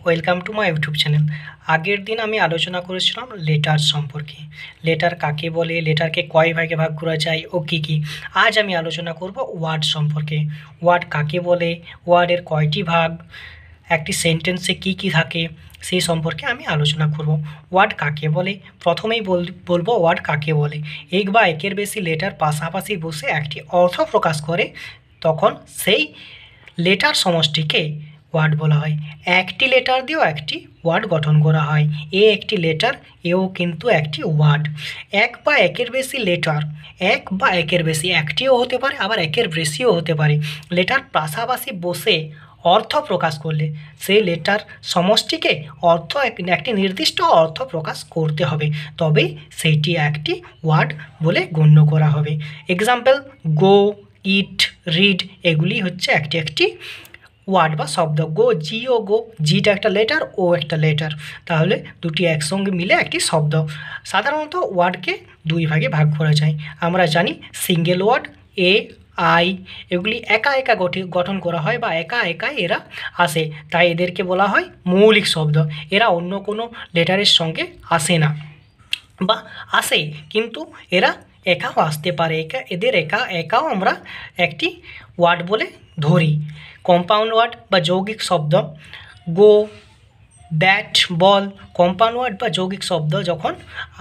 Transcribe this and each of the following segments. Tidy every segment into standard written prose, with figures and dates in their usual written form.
Welcome to my YouTube channel. আগের দিন আমি আলোচনা করেছিলাম লেটার সম্পর্কে। লেটার কাকে বলে, লেটারকে কয় ভাগে ভাগ করা যায় ও কী কী। আজ আমি আলোচনা করব ওয়ার্ড সম্পর্কে। ওয়ার্ড কাকে বলে, ওয়ার্ডের কয়টি ভাগ, একটি সেন্টেন্সে কী কী থাকে সেই সম্পর্কে আমি আলোচনা করব। ওয়ার্ড কাকে বলে, প্রথমেই বলবো ওয়ার্ড কাকে বলে। এক বা একের বেশি লেটার পাশাপাশি বসে একটি অর্থ প্রকাশ করে, তখন সেই লেটার সমষ্টিকে ওয়ার্ড বলা হয়। একটি লেটার দিয়েও একটি ওয়ার্ড গঠন করা হয়। এ একটি লেটার, এও কিন্তু একটি ওয়ার্ড। এক বা একের বেশি লেটার, এক বা একের বেশি, একটিও হতে পারে আবার একের বেশিও হতে পারে। লেটার পাশাপাশি বসে অর্থ প্রকাশ করলে সেই লেটার সমষ্টিকে একটি নির্দিষ্ট অর্থ প্রকাশ করতে হবে, তবেই সেইটি একটি ওয়ার্ড বলে গণ্য করা হবে। এক্সাম্পল, গো, ইট, রিড, এগুলি হচ্ছে একটি একটি ওয়ার্ড বা শব্দ। গো, জি ও গো, জিটা একটা লেটার, ও একটা লেটার, তাহলে দুটি একসঙ্গে মিলে একটি শব্দ। সাধারণত ওয়ার্ডকে দুই ভাগে ভাগ করা যায়। আমরা জানি সিঙ্গেল ওয়ার্ড, এ, আই, এগুলি একা একা গঠন করা হয় বা একা একাই এরা আসে, তাই এদেরকে বলা হয় মৌলিক শব্দ। এরা অন্য কোনো লেটারের সঙ্গে আসে না, বা আসে কিন্তু এরা একাও আসতে পারে। এদের একাও আমরা একটি ওয়ার্ড বলে ধরি। কম্পাউন্ড ওয়ার্ড বা যৌগিক শব্দ, go, bat, ball, compound word বা যৌগিক শব্দ যখন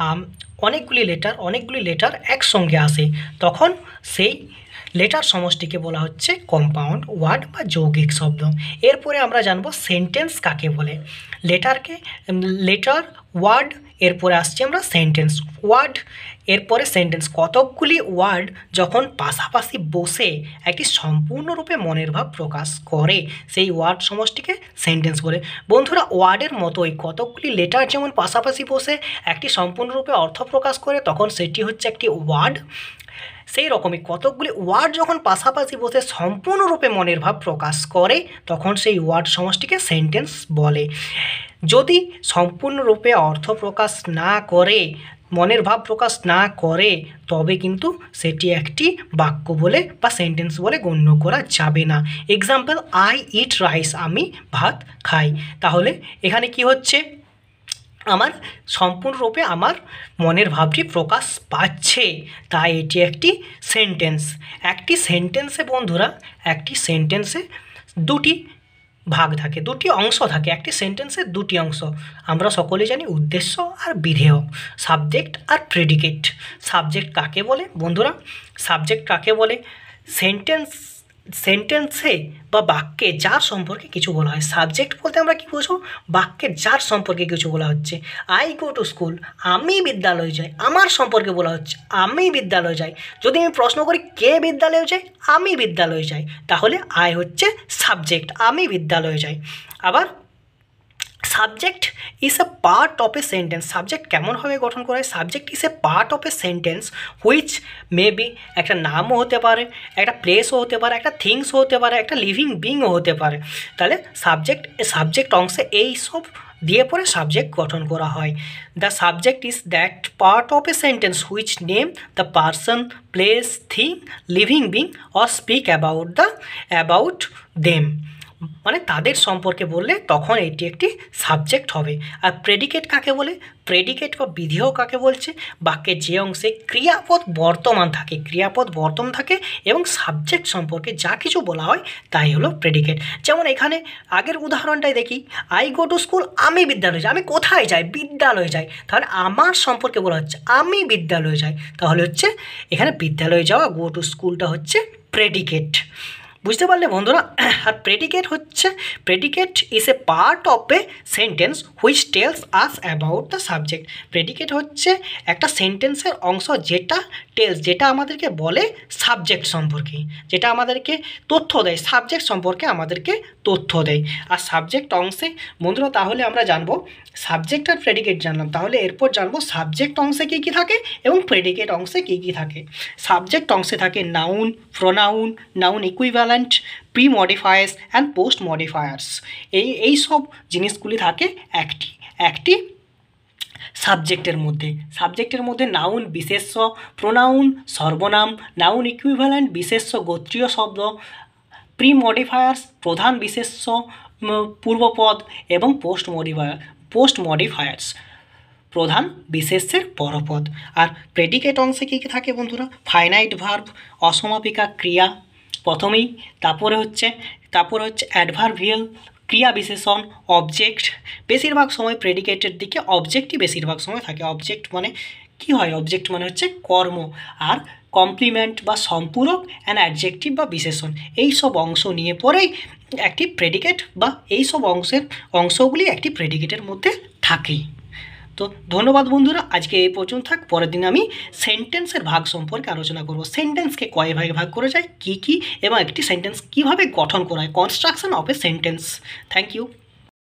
অনেকগুলি লেটার একসঙ্গে আসে, তখন সেই লেটার সমষ্টিকে বলা হচ্ছে কম্পাউন্ড ওয়ার্ড বা যৌগিক শব্দ। এরপরে আমরা জানবো সেন্টেন্স কাকে বলে। লেটার, ওয়ার্ড, এরপরে আসছে আমরা সেন্টেন্স। ওয়ার্ড, এরপরে সেন্টেন্স। কতকগুলি ওয়ার্ড যখন পাশাপাশি বসে একটি সম্পূর্ণরূপে মনের ভাব প্রকাশ করে, সেই ওয়ার্ড সমষ্টিকে সেন্টেন্স বলে। বন্ধুরা, ওয়ার্ডের মতোই কতকগুলি লেটার যেমন পাশাপাশি বসে একটি সম্পূর্ণরূপে অর্থ প্রকাশ করে, তখন সেটি হচ্ছে একটি ওয়ার্ড। সেই রকমই কতকগুলি ওয়ার্ড যখন পাশাপাশি বসে সম্পূর্ণরূপে মনের ভাব প্রকাশ করে, তখন সেই ওয়ার্ড সমষ্টিকে সেন্টেন্স বলে। যদি সম্পূর্ণরূপে অর্থ প্রকাশ না করে, মনের ভাব প্রকাশ না করে, তবে কিন্তু সেটি একটি বাক্য বলে বা সেন্টেন্স বলে গণ্য করা যাবে না। এক্সাম্পল, আই ইট রাইস, আমি ভাত খাই। তাহলে এখানে কি হচ্ছে, আমার সম্পূর্ণরূপে আমার মনের ভাবটি প্রকাশ পাচ্ছে, তাই এটি একটি সেন্টেন্স। একটি সেন্টেন্সে বন্ধুরা, একটি সেন্টেন্সে দুটি ভাগ থাকে, দুটি অংশ থাকে। একটি সেন্টেন্সের দুটি অংশ আমরা সকলে জানি, উদ্দেশ্য আর বিধেয়, সাবজেক্ট আর প্রেডিকেট। সাবজেক্ট কাকে বলে বন্ধুরা? সাবজেক্ট কাকে বলে? সেন্টেন্সে বা বাক্যে যার সম্পর্কে কিছু বলা হয়। সাবজেক্ট বলতে আমরা কী বুঝবো? বাক্যের যার সম্পর্কে কিছু বলা হচ্ছে। আই গো টু স্কুল, আমি বিদ্যালয়ে যাই, আমার সম্পর্কে বলা হচ্ছে, আমি বিদ্যালয়ে যাই। যদি আমি প্রশ্ন করি কে বিদ্যালয়ে যায়, আমি বিদ্যালয়ে যাই, তাহলে আই হচ্ছে সাবজেক্ট, আমি বিদ্যালয়ে যাই। আবার subject is a part of a sentence. Subject কেমনভাবে গঠন করা হয়? Subject is a part of a sentence which may be, একটা নামও হতে পারে, একটা প্লেসও হতে পারে, একটা থিংসও হতে পারে, একটা লিভিং বিংও হতে পারে। তাহলে সাবজেক্ট অংশে এই সব দিয়ে পরে সাবজেক্ট গঠন করা হয়। The subject is that part of a sentence which name the person, place, thing, living being or speak about them, মানে তাদের সম্পর্কে বললে তখন এটি একটি সাবজেক্ট হবে। আর প্রেডিকেট কাকে বলে? প্রেডিকেট বা বিধেয় কাকে বলছে? বাক্যের যে অংশে ক্রিয়াপদ বর্তমান থাকে এবং সাবজেক্ট সম্পর্কে যা কিছু বলা হয় তাই হলো প্রেডিকেট। যেমন এখানে আগের উদাহরণটাই দেখি, আই গো টু স্কুল, আমি বিদ্যালয়ে যাই। আমি কোথায় যাই? বিদ্যালয়ে যাই। তাহলে আমার সম্পর্কে বলা হচ্ছে, আমি বিদ্যালয়ে যাই, তাহলে হচ্ছে এখানে বিদ্যালয়ে যাওয়া, গো টু স্কুলটা হচ্ছে প্রেডিকেট। বুঝতে পারলে বন্ধুরা? আর predicate is a part of a sentence which tells us about the subject. Predicate হচ্ছে একটা সেন্টেন্সের অংশ যেটা আমাদেরকে বলে সাবজেক্ট সম্পর্কে, যেটা আমাদেরকে তথ্য দেয়, সাবজেক্ট সম্পর্কে আমাদেরকে তথ্য দেয়। আর সাবজেক্ট অংশে বন্ধুরা, তাহলে আমরা জানবো সাবজেক্ট আর প্রেডিকেট জানলাম, তাহলে এরপর জানবো সাবজেক্ট অংশে কী কী থাকে এবং প্রেডিকেট অংশে কী কী থাকে। সাবজেক্ট অংশে থাকে noun, pronoun, noun equivalent, pre modifiers and post modifiers. এই সব জিনিসগুলি থাকে একটি সাবজেক্টের মধ্যে নাউন বিশেষ্য, প্রোনাউন সর্বনাম, নাউন ইকুইভ্যালেন্ট বিশেষ্য গোত্রীয় শব্দ, প্রি মডিফায়ার্স প্রধান বিশেষ্য, পূর্বপদ এবং পোস্ট মডিফায়ার্স, প্রধান বিশেষ্যের পরপদ। আর প্রেডিকেট অংশে কী কী থাকে বন্ধুরা? ফাইনাইট ভার্ব, অসমাপিকা ক্রিয়া প্রথমেই, তারপরে হচ্ছে অ্যাডভার্বিয়াল, ক্রিয়া বিশেষণ, অবজেক্ট। বেশিরভাগ সময় প্রেডিকেটের দিকে অবজেক্টই বেশিরভাগ সময় থাকে। অবজেক্ট মানে কি হয়? অবজেক্ট মানে হচ্ছে কর্ম। আর কমপ্লিমেন্ট বা সম্পূরক, অ্যান্ড অ্যাডজেক্টিভ বা বিশেষণ, এই সব অংশ নিয়ে পরেই একটি প্রেডিকেট বা এই সব অংশগুলি একটি প্রেডিকেটের মধ্যে থাকেই। তো ধন্যবাদ বন্ধুরা, আজকে এই পর্যন্ত থাক। পরের দিন আমি সেন্টেন্সের ভাগ সম্পর্কে আলোচনা করব। সেন্টেন্সকে কয় ভাগে ভাগ করা যায়, কী কী, এবং একটি সেন্টেন্স কীভাবে গঠন করা হয়, construction of a sentence. Thank you.